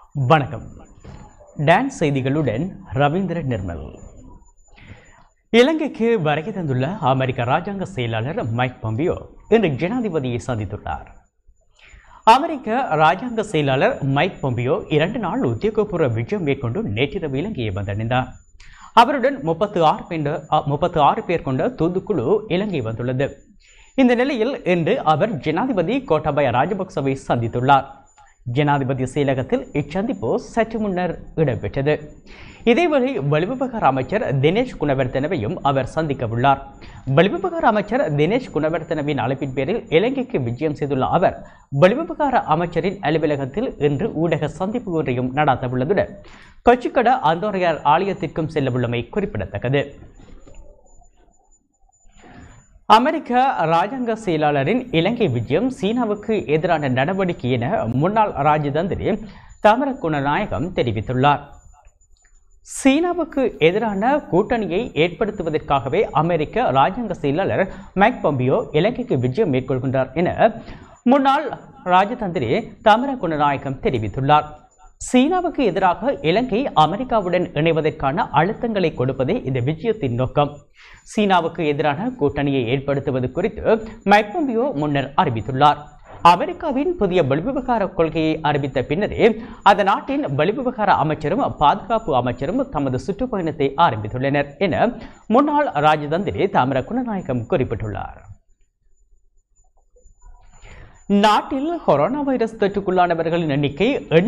வணக்கம். டான்ஸ் செய்திகளுடன் ரவீந்திர நிர்மல். இலங்கைக்கு வருகை தந்துள்ள அமெரிக்க ராஜாங்க செயலாளர் மைக் பாம்பியோ இன்று ஜனாதிபதியை சந்தித்துள்ளார். அமெரிக்க ராஜாங்க செயலாளர் மைக் பாம்பியோ 2 நாள் உத்தியோகபூர்வ விஜயம் மேற்கொண்டு நேற்றிரவு இலங்கையை வந்தடைந்தார். அவருடன் 36 பேர் கொண்ட தூதுக்குழு இலங்கை வந்துள்ளது. இந்த நிலையில் இன்று அவர் ஜனாதிபதி கோட்டாபய ராஜபக்சவை சந்தித்துள்ளார். ஜனாதிபதி செயலகத்தில் இச்சந்திப்பு சற்று முன்னர் இடம்பெற்றது. இதேவேளை வெளிவிவகார அமைச்சர் தினேஷ் குணவர்த்தனவையும் அவர் சந்திக்க உள்ளார். வெளிவிவகார அமைச்சர் தினேஷ் குணவர்த்தனவின் அழைப்பின் பேரில் இலங்கைக்கு விஜயம் செய்துள்ள அவர் வெளிவிவகார அமைச்சரின் அலுவலகத்தில் இன்று ஊடக சந்திப்பு ஒன்றையும் நடத்த உள்ளதுடன் கொச்சிக்கட அந்தோரையார் ஆலயத்திற்கும் செல்லவுள்ளமை குறிப்பிடத்தக்கது. அமெரிக்க ராஜாங்க செயலாளரின் இலங்கை விஜயம் சீனாவுக்கு எதிரான நடவடிக்கை என முன்னாள் ராஜதந்திரி தாமரகுணநாயகம் தெரிவித்துள்ளார். சீனாவுக்கு எதிரான கூட்டணியை ஏற்படுத்துவதற்காகவே அமெரிக்க ராஜாங்க செயலாளர் மைக் பாம்பியோ இலங்கைக்கு விஜயம் மேற்கொள்கின்றார் என முன்னாள் ராஜதந்திரி தாமரகுணநாயகம் தெரிவித்துள்ளார். சீனாவுக்கு எதிராக இலங்கை அமெரிக்காவுடன் இணைவதற்கான அழுத்தங்களை கொடுப்பதே இந்த விஜயத்தின் நோக்கம். சீனாவுக்கு எதிரான கூட்டணியை ஏற்படுத்துவது குறித்து மைக் பாம்பியோ முன்னர் அறிவித்துள்ளார். அமெரிக்காவின் புதிய வெளிவிவகார கொள்கையை அறிவித்த பின்னரே அந்த நாட்டின் வெளிவிவகார அமைச்சரும் பாதுகாப்பு அமைச்சரும் தமது சுற்றுப்பயணத்தை ஆரம்பித்துள்ளனர் என முன்னாள் ராஜதந்திரி தாமரகுணநாயகம் குறிப்பிட்டுள்ளார். நாட்டில் கொரோனா வைரஸ் தொற்றுக்குள்ளானவர்களின் எண்ணிக்கை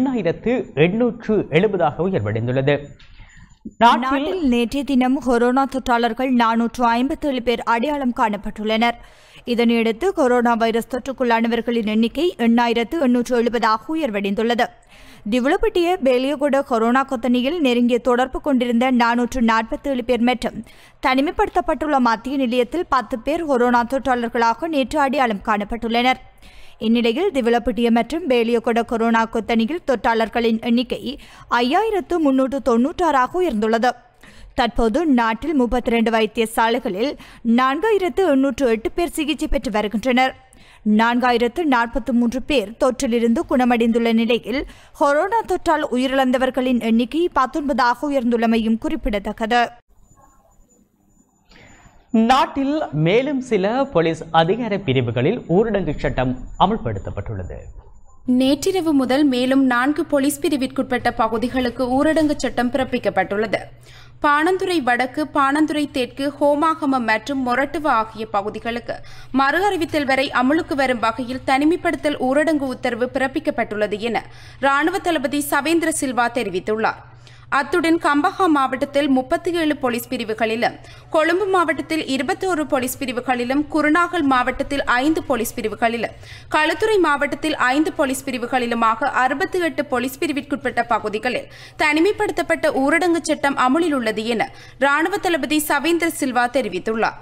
8870 உயர்வடைந்துள்ளது. நாட்டில் நேற்றைய தினம் கொரோனா தொற்றாளர்கள் 457 பேர் அடையாளம் காணப்பட்டுள்ளனர். இதனையடுத்து கொரோனா வைரஸ் தொற்றுக்குள்ளானவர்களின் எண்ணிக்கை 8870 உயர்வடைந்துள்ளது. திவுளப்பட்டிய பேலியகுட கொரோனா கொத்தனியில் நெருங்கிய தொடர்பு கொண்டிருந்த 447 பேர் மற்றும் தனிமைப்படுத்தப்பட்டுள்ள மத்திய நிலையத்தில் 10 பேர் கொரோனா தொற்றாளர்களாக நேற்று அடையாளம் காணப்பட்டுள்ளனர். இந்நிலையில் திவலப்பட்டிய மற்றும் பேலியகொட கொரோனா கொத்தனியில் தொற்றாளர்களின் எண்ணிக்கை 5396 உயர்ந்துள்ளது. தற்போது நாட்டில் 32 வைத்தியசாலைகளில் 4808 பேர் சிகிச்சை பெற்று வருகின்றனர். 4043 பேர் தொற்றிலிருந்து குணமடைந்துள்ள நிலையில் கொரோனா தொற்றால் உயிரிழந்தவர்களின் எண்ணிக்கை 19 உயர்ந்துள்ளமையும் குறிப்பிடத்தக்கது. நாட்டில் மேலும் சில போலீஸ் அதிகார பிரிவுகளில் ஊரடங்கு சட்டம் அமல்படுத்தப்பட்டுள்ளது. நேற்றிரவு முதல் மேலும் 4 போலீஸ் பிரிவிற்குட்பட்ட பகுதிகளுக்கு ஊரடங்கு சட்டம் பிறப்பிக்கப்பட்டுள்ளது. பாணந்துறை வடக்கு, பாணந்துறை தெற்கு, ஹோமாகமம் மற்றும் மொரட்டுவ ஆகிய பகுதிகளுக்கு மறு அறிவித்தல் வரை அமலுக்கு வரும் வகையில் தனிமைப்படுத்தல் ஊரடங்கு உத்தரவு பிறப்பிக்கப்பட்டுள்ளது என ராணுவ தளபதி சவேந்திர சில்வா தெரிவித்துள்ளார். அத்துடன் கம்பஹா மாவட்டத்தில் 37 போலீஸ் பிரிவுகளிலும், கொழும்பு மாவட்டத்தில் 21 போலீஸ் பிரிவுகளிலும், குருநாகல் மாவட்டத்தில் 5 போலீஸ் பிரிவுகளிலும், களுத்துறை மாவட்டத்தில் 5 போலீஸ் பிரிவுகளிலுமாக 68 போலீஸ் பிரிவிற்குட்பட்ட பகுதிகளில் தனிமைப்படுத்தப்பட்ட ஊரடங்கு சட்டம் அமுலில் உள்ளது என ராணுவ தளபதி சவேந்திர சில்வா தெரிவித்துள்ளார்.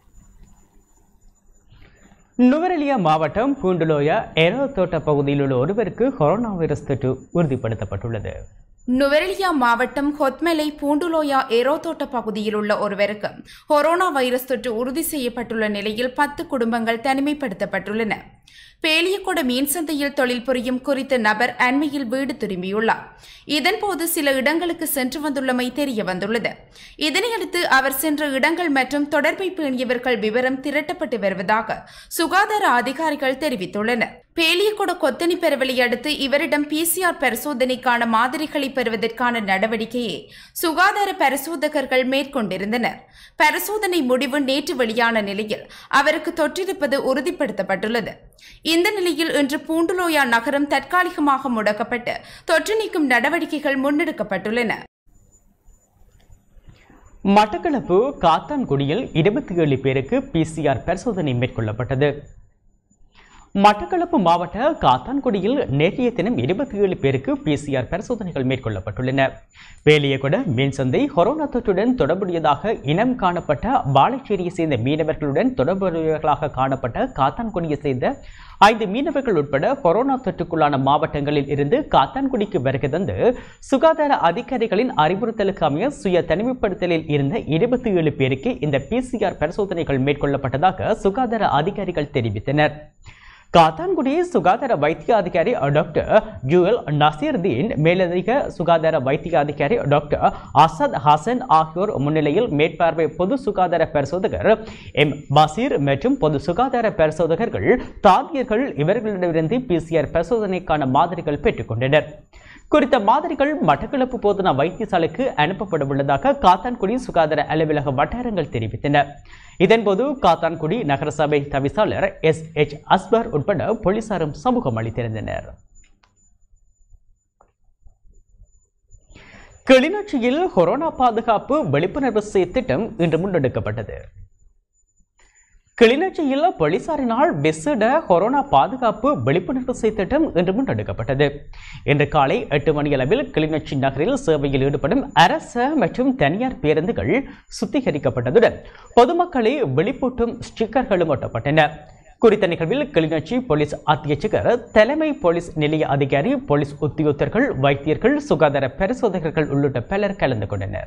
நுவரெலியா மாவட்டம் பூண்டுலோயா ஏரோ தோட்ட பகுதியில் உள்ள ஒருவருக்கு கொரோனா வைரஸ் தொற்று உறுதிப்படுத்தப்பட்டுள்ளது. நுவரெலியா மாவட்டம் ஹொத்மெலை பூண்டுலோயா ஏரோதோட்ட பகுதியில் உள்ள ஒருவருக்கு கொரோனா வைரஸ் தொற்று உறுதி செய்யப்பட்டுள்ள நிலையில் 10 குடும்பங்கள் தனிமைப்படுத்தப்பட்டுள்ளன. பேலியகொட மீன் சந்தையில் தொழில் புரியும் குறித்த நபர் அண்மையில் வீடு திரும்பியுள்ளார். இதன்போது சில இடங்களுக்கு சென்று வந்துள்ளமை தெரிய வந்துள்ளது. இதனையடுத்து அவர் சென்ற இடங்கள் மற்றும் தொடர்பை பேணியவர்கள் விவரம் திரட்டப்பட்டு வருவதாக சுகாதார அதிகாரிகள் தெரிவித்துள்ளனர். பேலியகொட கொத்தனி பெறவலை அடுத்து இவரிடம் PCR பரிசோதனைக்கான மாதிரிகளை பெறுவதற்கான நடவடிக்கையை சுகாதார பரிசோதகர்கள் மேற்கொண்டிருந்தனர். பரிசோதனை முடிவு நேற்று வெளியான நிலையில் அவருக்கு தொற்றிருப்பது உறுதிப்படுத்தப்பட்டுள்ளது. இந்த நிலையில் இன்று பூண்டுலோயா நகரம் தற்காலிகமாக முடக்கப்பட்டு தொற்று நீக்கும் நடவடிக்கைகள் முன்னெடுக்கப்பட்டுள்ளன. மட்டக்களப்பு காத்தான்குடியில் 27 பேருக்கு PCR பரிசோதனை மேற்கொள்ளப்பட்டது. மட்டக்களப்பு மாவட்ட காத்தான்குடியில் நேற்றைய தினம் 27 பேருக்கு PCR பரிசோதனைகள் மேற்கொள்ளப்பட்டுள்ளன. பேலியகொட மீன்சந்தை கொரோனா தொற்றுடன் தொடர்புடையதாக இனம் காணப்பட்ட வாழைச்சேரியை சேர்ந்த மீனவர்களுடன் தொடர்புடையவர்களாக காணப்பட்ட காத்தான்குடியை சேர்ந்த 5 மீனவர்கள் உட்பட கொரோனா தொற்றுக்குள்ளான மாவட்டங்களில் இருந்து காத்தான்குடிக்கு வருகை தந்து சுகாதார அதிகாரிகளின் அறிவுறுத்தலுக்கு அமைய சுய தனிமைப்படுத்தலில் இருந்த 27 பேருக்கு இந்த PCR பரிசோதனைகள் மேற்கொள்ளப்பட்டதாக சுகாதார அதிகாரிகள் தெரிவித்தனர். காத்தான்குடி சுகாதார வைத்திய அதிகாரி டாக்டர் ஜுவல் நசீர்தீன், மேலதிக சுகாதார வைத்திய அதிகாரி டாக்டர் அசத் ஹசன் ஆகியோர் முன்னிலையில் மேற்பார்வை பொது சுகாதார பரிசோதகர் எம் பசீர் மற்றும் பொது சுகாதார பரிசோதகர்கள் தாதியர்கள் இவர்களிடமிருந்து PCR பரிசோதனைக்கான மாதிரிகள் பெற்றுக்கொண்டனர். குறித்த மாதிரிகள் மட்டக்களப்பு போதனா வைத்தியசாலைக்கு அனுப்பப்பட உள்ளதாக காத்தான்குடி சுகாதார அலுவலக வட்டாரங்கள் தெரிவித்தன. இதன்போது காத்தான்குடி நகரசபை தவிசாளர் SH அஸ்வர் உட்பட போலீசாரும் சமூகம் அளித்திருந்தனர். கிளிநொச்சியில் கொரோனா பாதுகாப்பு விழிப்புணர்வு திட்டம் இன்று முன்னெடுக்கப்பட்டது. கிளிநொச்சியில் போலீசாரினால் விசேட கொரோனா பாதுகாப்பு விழிப்புணர்வு திட்டம் இன்று முன்னெடுக்கப்பட்டது. இன்று காலை 8 மணியளவில் கிளிநொச்சி நகரில் சேவையில் ஈடுபடும் அரசு மற்றும் தனியார் பேருந்துகள் சுத்திகரிக்கப்பட்டதுடன் பொதுமக்களை விழிப்பூட்டும் ஸ்டிக்கர்களும் ஒட்டப்பட்டன. குறித்த நிகழ்வில் கிளிநொச்சி போலீஸ் அத்தியட்சகர், தலைமை போலீஸ் நிலைய அதிகாரி, போலீஸ் உத்தியோகத்தர்கள், வைத்தியர்கள், சுகாதார பரிசோதகர்கள் உள்ளிட்ட பலர் கலந்து கொண்டனர்.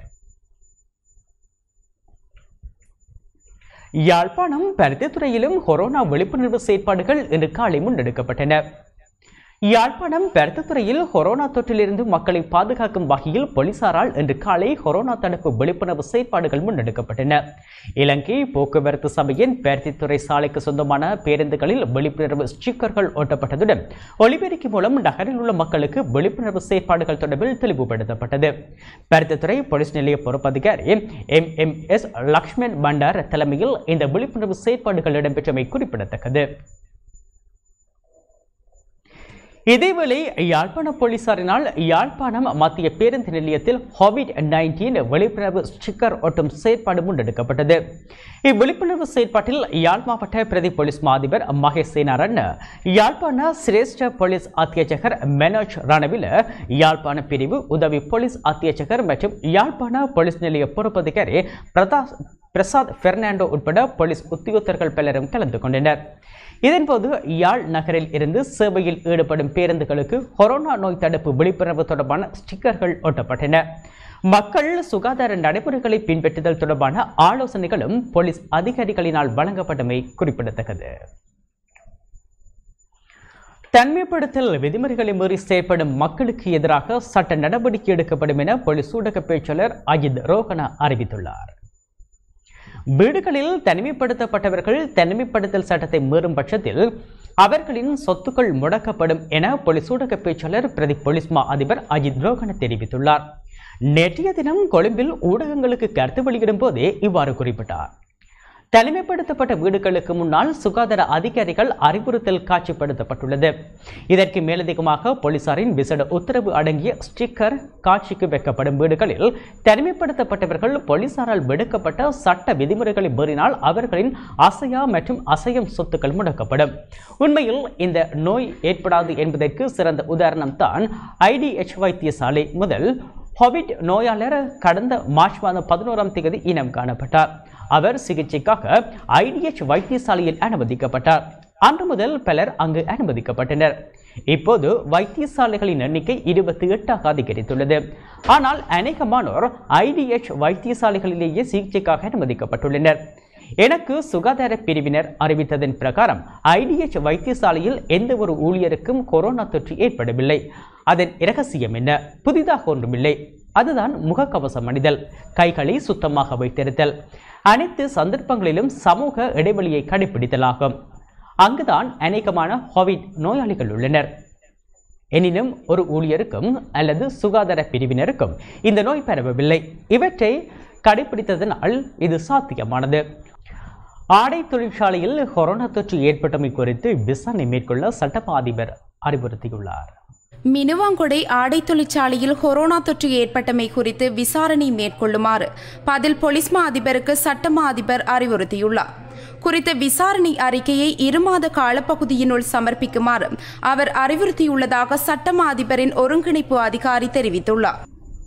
யாழ்ப்பாணம் பருத்தித்துறையிலும் கொரோனா விழிப்புணர்வு செயற்பாடுகள் இன்று காலை முன்னெடுக்கப்பட்டன. யாழ்ப்பாணம் பருத்தித்துறையில் கொரோனா தொற்றிலிருந்து மக்களை பாதுகாக்கும் வகையில் போலீசாரால் இன்று காலை கொரோனா தடுப்பு விழிப்புணர்வு செயற்பாடுகள் முன்னெடுக்கப்பட்டன. இலங்கை போக்குவரத்து சபையின் பருத்தித்துறை சாலைக்கு சொந்தமான பேருந்துகளில் விழிப்புணர்வு ஸ்டிக்கர்கள் ஒட்டப்பட்டதுடன் ஒலிபெருக்கி மூலம் நகரில் உள்ள மக்களுக்கு விழிப்புணர்வு செயற்பாடுகள் தொடர்பில் தெளிவுபடுத்தப்பட்டது. பருத்தித்துறை போலீஸ் நிலைய பொறுப்பதிகாரி MMS லக்ஷ்மண் பண்டார் தலைமையில் இந்த விழிப்புணர்வு செயற்பாடுகள் இடம்பெற்றமை குறிப்பிடத்தக்கது. இதேவேளை யாழ்ப்பாண போலீசாரினால் யாழ்ப்பாணம் மத்திய பேருந்து நிலையத்தில் COVID-19 விழிப்புணர்வு ஸ்டிக்கர் ஒட்டும் செயற்பாடு முன்னெடுக்கப்பட்டது. இவ்விழிப்புணர்வு செயற்பாட்டில் யாழ் மாவட்ட பிரதி போலீஸ் மாதிபர் மகேஷ் சேனாரன், யாழ்ப்பாண சிரேஷ்ட போலீஸ் அத்தியட்சகர் மனோஜ் ரணவில, யாழ்ப்பாண பிரிவு உதவி போலீஸ் அத்தியட்சகர் மற்றும் யாழ்ப்பாண போலீஸ் நிலைய பொறுப்பதிகாரி பிரசாத் பெர்னாண்டோ உட்பட போலீஸ் உத்தியோகத்தர்கள் பலரும் கலந்து கொண்டனர். இதன்போது யாழ் நகரில் இருந்து சேவையில் ஈடுபடும் பேருந்துகளுக்கு கொரோனா நோய் தடுப்பு விழிப்புணர்வு தொடர்பான ஸ்டிக்கர்கள் ஒட்டப்பட்டன. மக்கள் சுகாதார நடைமுறைகளை பின்பற்றுதல் தொடர்பான ஆலோசனைகளும் போலீஸ் அதிகாரிகளினால் வழங்கப்பட்டமை குறிப்பிடத்தக்கது. தனிமைப்படுத்தல் விதிமுறைகளை மீறி செயற்படும் மக்களுக்கு எதிராக சட்ட நடவடிக்கை எடுக்கப்படும் என போலீஸ் ஊடக பேச்சாளர் அஜித் ரோகனா அறிவித்துள்ளார். வீடுகளில் தனிமைப்படுத்தப்பட்டவர்கள் தனிமைப்படுத்தல் சட்டத்தை மீறும் பட்சத்தில் அவர்களின் சொத்துக்கள் முடக்கப்படும் என போலீஸ் ஊடக பேச்சாளர் பிரதி போலீஸ் மா அதிபர் அஜித் ரோகன தெரிவித்துள்ளார். நேற்றைய தினம் கொழும்பில் ஊடகங்களுக்கு கருத்து வெளியிடும் போதே இவ்வாறு குறிப்பிட்டார். தனிமைப்படுத்தப்பட்ட வீடுகளுக்கு முன்னால் சுகாதார அதிகாரிகள் அறிவுறுத்தல் காட்சிப்படுத்தப்பட்டுள்ளது. இதற்கு மேலதிகமாக போலீசாரின் விசேட உத்தரவு அடங்கிய ஸ்டிக்கர் காட்சிக்கு வைக்கப்படும் வீடுகளில் தனிமைப்படுத்தப்பட்டவர்கள் போலீசாரால் விடுக்கப்பட்ட சட்ட விதிமுறைகளை மீறினால் அவர்களின் அசையா மற்றும் அசையும் சொத்துக்கள் முடக்கப்படும். உண்மையில் இந்த நோய் ஏற்படாது என்பதற்கு சிறந்த உதாரணம் தான் IDH வைத்தியசாலை. முதல் கோவிட் நோயாளர் கடந்த மார்ச் மாதம் 11ஆம் தேதி இனம் காணப்பட்டார். அவர் சிகிச்சைக்காக IDH வைத்தியசாலையில் அனுமதிக்கப்பட்டார். அன்று முதல் பலர் அங்கு அனுமதிக்கப்பட்டனர். இப்போது வைத்தியசாலைகளின் எண்ணிக்கை 28ஆக அதிகரித்துள்ளது. ஆனால் அநேகமானோர் IDH வைத்தியசாலைகளிலேயே சிகிச்சைக்காக அனுமதிக்கப்பட்டுள்ளனர். எனக்கு சுகாதார பிரிவினர் அறிவித்ததன் பிரகாரம் IDH வைத்தியசாலையில் எந்த ஒரு ஊழியருக்கும் கொரோனா தொற்று ஏற்படவில்லை. அதன் இரகசியம் என்ன? புதிதாக ஒன்றுமில்லை. அதுதான் முகக்கவசம் அணிதல், கைகளை சுத்தமாக வைத்திருத்தல், அனைத்து சந்தர்ப்பங்களிலும் சமூக இடைவெளியை கடைபிடித்தலாகும். அங்குதான் அநேகமான கோவிட் நோயாளிகள் உள்ளனர். எனினும் ஒரு ஊழியருக்கும் அல்லது சுகாதார பிரிவினருக்கும் இந்த நோய் பரவவில்லை. இவற்றை கடைபிடித்ததனால் இது சாத்தியமானது. ஆடை தொழிற்சாலையில் கொரோனா தொற்று ஏற்பட்டமை குறித்து விசாரணை மேற்கொள்ள சட்டமா அதிபர் அறிவுறுத்தியுள்ளார். மினுவாங்கொடை ஆடை தொழிற்சாலையில் கொரோனா தொற்று ஏற்பட்டமை குறித்து விசாரணை மேற்கொள்ளுமாறு பதில் போலீஸ் மா அதிபருக்கு சட்டமா அதிபர் அறிவுறுத்தியுள்ளார். குறித்த விசாரணை அறிக்கையை 2 மாத காலப்பகுதியினுள் சமர்ப்பிக்குமாறு அவர் அறிவுறுத்தியுள்ளதாக சட்டமா அதிபரின் ஒருங்கிணைப்பு அதிகாரி தெரிவித்துள்ளார்.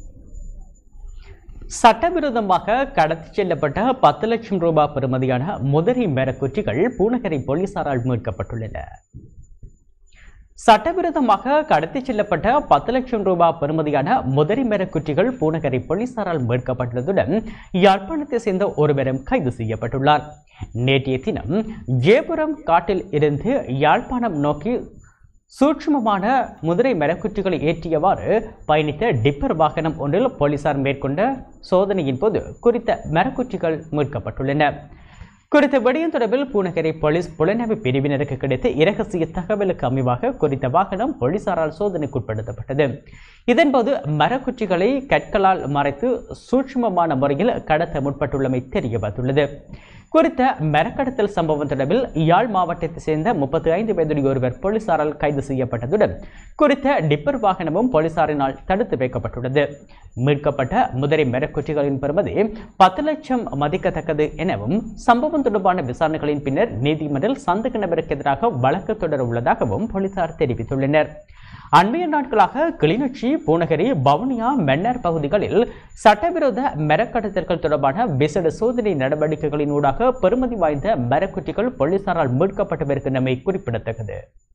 சட்டவிரோதமாக கடத்தி செல்லப்பட்ட 10 லட்சம் ரூபாய் பெறுமதியான முதிரை மரக்குற்றிகள் பூநகரி போலீசாரால் மீட்கப்பட்டுள்ளன. சட்டவிரோதமாக கடத்திச் செல்லப்பட்ட 10 லட்சம் ரூபாய் பெறுமதியான முதரி மரக்குற்றிகள் பூநகரி போலீசாரால் மீட்கப்பட்டுள்ளதுடன் யாழ்ப்பாணத்தை சேர்ந்த ஒருவரும் கைது செய்யப்பட்டுள்ளார். நேற்றைய தினம் ஜேபுரம் காட்டில் இருந்து யாழ்ப்பாணம் நோக்கி சூட்சுமமான முதிரை மரக்குற்றிகளை ஏற்றியவாறு பயணித்த டிப்பர் வாகனம் ஒன்றில் போலீசார் மேற்கொண்ட சோதனையின் போது குறித்த மரக்குற்றிகள் மீட்கப்பட்டுள்ளன. குறித்த விடயம் தொடர்பில் பூநகரி போலீஸ் புலனாய்வு பிரிவினருக்கு கிடைத்த இரகசிய தகவலுக்கு அமைவாக குறித்த வாகனம் போலீசாரால் சோதனைக்குட்படுத்தப்பட்டது. இதன்போது மரக்குற்றிகளை கற்களால் மறைத்து சூட்சுமமான முறையில் கடத்த முற்பட்டுள்ளமை தெரிய வந்துள்ளது. குறித்த மரக்கடத்தல் சம்பவம் தொடர்பில் யாழ் மாவட்டத்தைச் சேர்ந்த 35 வயதுடைய ஒருவர் போலீசாரால் கைது செய்யப்பட்டதுடன் குறித்த டிப்பர் வாகனமும் போலீசாரினால் தடுத்து வைக்கப்பட்டுள்ளது. மீட்கப்பட்ட முதலை மரக்குற்றிகளின் பெறுமதி 10 லட்சம் மதிக்கத்தக்கது எனவும் சம்பவம் தொடர்பான விசாரணைகளின் பின்னர் நீதிமன்றில் சந்தேக நபருக்கு எதிராக வழக்கு தொடர உள்ளதாகவும் போலீசார் தெரிவித்துள்ளனர். அண்மைய நாட்களாக கிளிநொச்சி, பூநகரி, வவுனியா, மன்னார் பகுதிகளில் சட்டவிரோத மரக்கடத்தல்கள் தொடர்பான விசேட சோதனை நடவடிக்கைகளின் ஊடாக பெறுமதி வாய்ந்த மரக்குற்றிகள் போலீசாரால் மீட்கப்பட்டு வருகின்றமை குறிப்பிடத்தக்கது.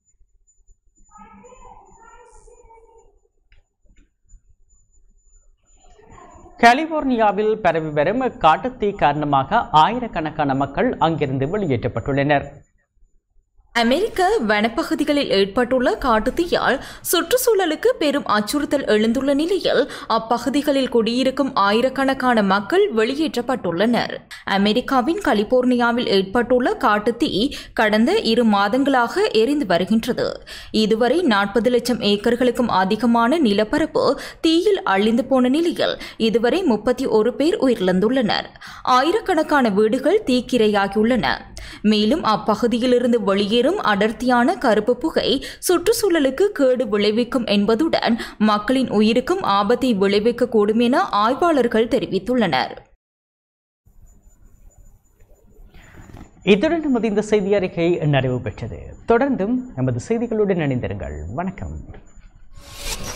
கலிபோர்னியாவில் பரவி வரும் காட்டுத்தீ காரணமாக ஆயிரக்கணக்கான மக்கள் அங்கிருந்து வெளியேற்றப்பட்டுள்ளனர். அமெரிக்க வனப்பகுதிகளில் ஏற்பட்டுள்ள காட்டுத்தீயால் சுற்றுச்சூழலுக்கு பெரும் அச்சுறுத்தல் எழுந்துள்ள நிலையில் அப்பகுதிகளில் குடியிருக்கும் ஆயிரக்கணக்கான மக்கள் வெளியேற்றப்பட்டுள்ளனர். அமெரிக்காவின் கலிபோர்னியாவில் ஏற்பட்டுள்ள காட்டுத்தீ கடந்த 2 மாதங்களாக எரிந்து வருகின்றது. இதுவரை 40 லட்சம் ஏக்கர்களுக்கும் அதிகமான நிலப்பரப்பு தீயில் அழிந்து போன நிலையில் இதுவரை 31 பேர் உயிரிழந்துள்ளனர். ஆயிரக்கணக்கான வீடுகள் தீக்கிரையாகியுள்ளன. மேலும் அப்பகுதியிலிருந்து வெளியேறும் அடர்த்தியான கருப்பு புகை சுற்றுச்சூழலுக்கு கேடு விளைவிக்கும் என்பதுடன் மக்களின் உயிருக்கும் ஆபத்தை விளைவிக்கக்கூடும் என ஆய்வாளர்கள் தெரிவித்துள்ளனர். இத்துடன் நமது இந்த செய்தி அறிக்கை நிறைவு பெற்றது. தொடர்ந்தும் நமது செய்திகளுடன் இணைந்திருங்கள். வணக்கம்.